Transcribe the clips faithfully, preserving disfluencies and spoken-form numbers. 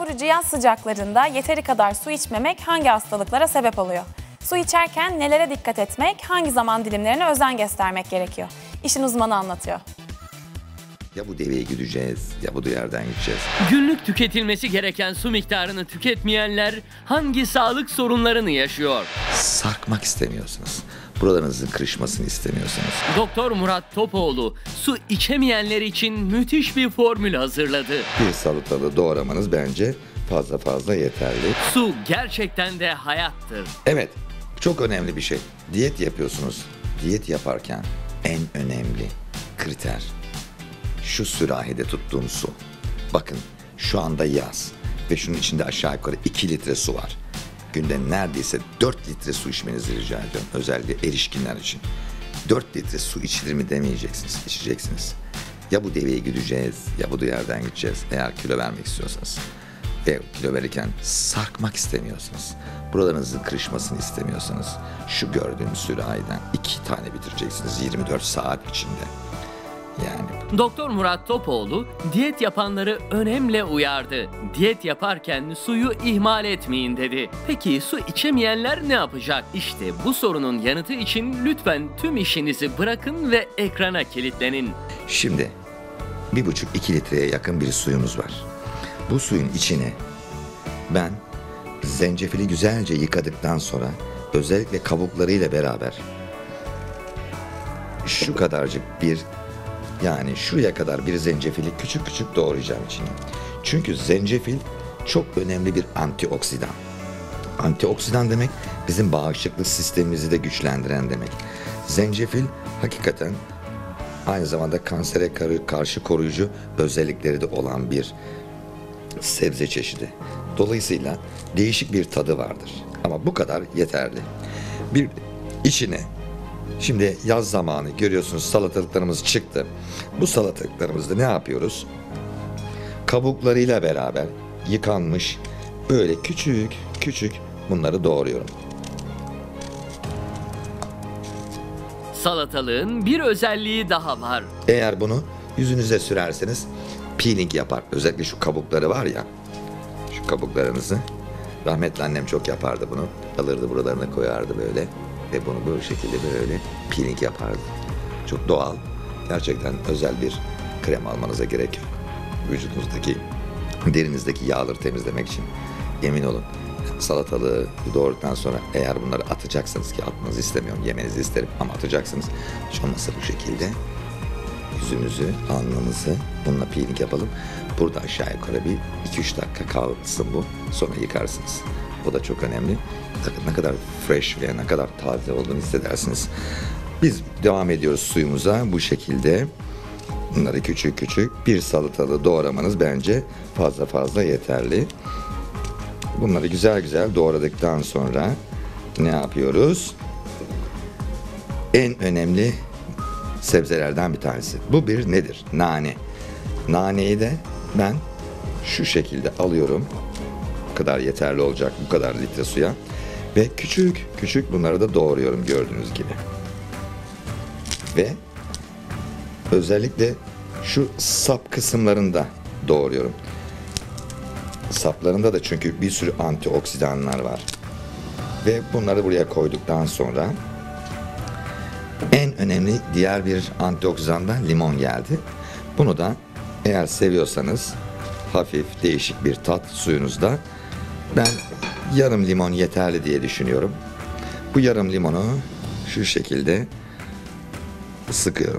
Kavurucu yaz sıcaklarında yeteri kadar su içmemek hangi hastalıklara sebep oluyor? Su içerken nelere dikkat etmek, hangi zaman dilimlerine özen göstermek gerekiyor? İşin uzmanı anlatıyor. Ya bu deveye gideceğiz ya bu yerden gideceğiz. Günlük tüketilmesi gereken su miktarını tüketmeyenler hangi sağlık sorunlarını yaşıyor? Sarkmak istemiyorsunuz. Buralarınızın kırışmasını istemiyorsunuz. Doktor Murat Topoğlu su içemeyenler için müthiş bir formül hazırladı. Bir salatalığı doğramanız bence fazla fazla yeterli. Su gerçekten de hayattır. Evet, çok önemli bir şey. Diyet yapıyorsunuz. Diyet yaparken en önemli kriter şu sürahide tuttuğum su. Bakın şu anda yaz ve şunun içinde aşağı yukarı iki litre su var. Günde neredeyse dört litre su içmenizi rica ediyorum. Özellikle erişkinler için. dört litre su içilir mi demeyeceksiniz, içeceksiniz. Ya bu deveye gideceğiz ya bu yerden gideceğiz eğer kilo vermek istiyorsanız. Ve kilo verirken sarkmak istemiyorsanız, buralarınızın kırışmasını istemiyorsanız şu gördüğünüz sürahiden iki tane bitireceksiniz yirmi dört saat içinde. Yani. Doktor Murat Topoğlu diyet yapanları önemle uyardı. Diyet yaparken suyu ihmal etmeyin dedi. Peki su içemeyenler ne yapacak? İşte bu sorunun yanıtı için lütfen tüm işinizi bırakın ve ekrana kilitlenin. Şimdi bir buçuk iki litreye yakın bir suyumuz var. Bu suyun içine ben zencefili güzelce yıkadıktan sonra özellikle kabuklarıyla beraber şu kadarcık bir yani şuraya kadar bir zencefili küçük küçük doğrayacağım içine. Çünkü zencefil çok önemli bir antioksidan. Antioksidan demek bizim bağışıklık sistemimizi de güçlendiren demek. Zencefil hakikaten aynı zamanda kansere karşı koruyucu özellikleri de olan bir sebze çeşidi. Dolayısıyla değişik bir tadı vardır. Ama bu kadar yeterli. Bir içine şimdi yaz zamanı görüyorsunuz salatalıklarımız çıktı. Bu salatalıklarımızda ne yapıyoruz? Kabuklarıyla beraber yıkanmış böyle küçük küçük bunları doğruyorum. Salatalığın bir özelliği daha var. Eğer bunu yüzünüze sürerseniz peeling yapar. Özellikle şu kabukları var ya, şu kabuklarınızı. Rahmetli annem çok yapardı bunu. Alırdı buralarına koyardı böyle. Ve bunu böyle şekilde böyle peeling yapardı. Çok doğal. Gerçekten özel bir krem almanıza gerek yok. Vücudunuzdaki, derinizdeki yağları temizlemek için emin olun. Salatalığı doğradıktan sonra eğer bunları atacaksınız ki atmanızı istemiyorum, yemenizi isterim ama atacaksınız. Hiç olmazsa bu şekilde yüzünüzü, alnınızı bununla peeling yapalım. Burada aşağı yukarı bir iki üç dakika kalsın bu. Sonra yıkarsınız. O da çok önemli. Ne kadar fresh ve ne kadar taze olduğunu hissedersiniz. Biz devam ediyoruz suyumuza bu şekilde. Bunları küçük küçük bir salatalığı doğramanız bence fazla fazla yeterli. Bunları güzel güzel doğradıktan sonra ne yapıyoruz? En önemli sebzelerden bir tanesi. Bu bir nedir? Nane. Naneyi de ben şu şekilde alıyorum. Bu kadar yeterli olacak bu kadar litre suya. Ve küçük küçük bunları da doğruyorum gördüğünüz gibi. Ve özellikle şu sap kısımlarında doğruyorum. Saplarında da çünkü bir sürü antioksidanlar var. Ve bunları buraya koyduktan sonra en önemli diğer bir antioksidandan limon geldi. Bunu da eğer seviyorsanız hafif değişik bir tat suyunuzda ben yarım limon yeterli diye düşünüyorum. Bu yarım limonu şu şekilde sıkıyorum.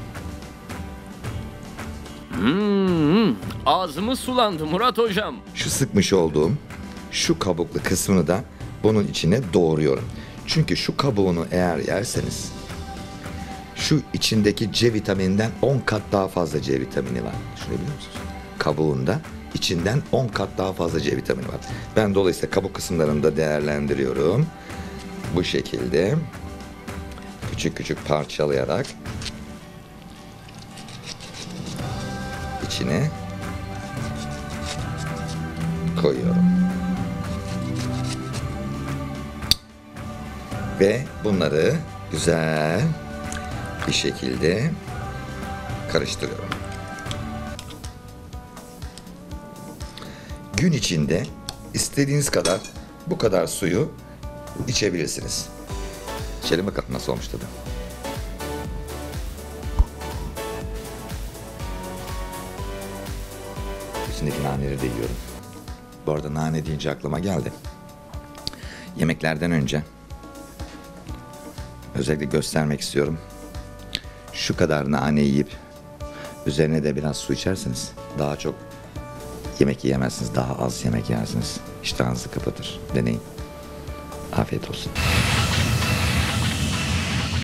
Hmm, ağzımız sulandı Murat hocam. Şu sıkmış olduğum şu kabuklu kısmını da bunun içine doğruyorum. Çünkü şu kabuğunu eğer yerseniz şu içindeki C vitamininden on kat daha fazla C vitamini var. Şunu biliyor musunuz? Kabuğunda içinden on kat daha fazla C vitamini var. Ben dolayısıyla kabuk kısımlarını da değerlendiriyorum. Bu şekilde küçük küçük parçalayarak içine koyuyorum. Ve bunları güzel bir şekilde karıştırıyorum. gün içinde istediğiniz kadar bu kadar suyu içebilirsiniz. İçelim bakalım nasıl olmuş tadı. İçindeki naneleri de yiyorum. Bu arada nane deyince aklıma geldi. Yemeklerden önce özellikle göstermek istiyorum. Şu kadar nane yiyip üzerine de biraz su içerseniz daha çok yemek yiyemezsiniz. Daha az yemek yersiniz. İştahınızı kapatır. Deneyin. Afiyet olsun.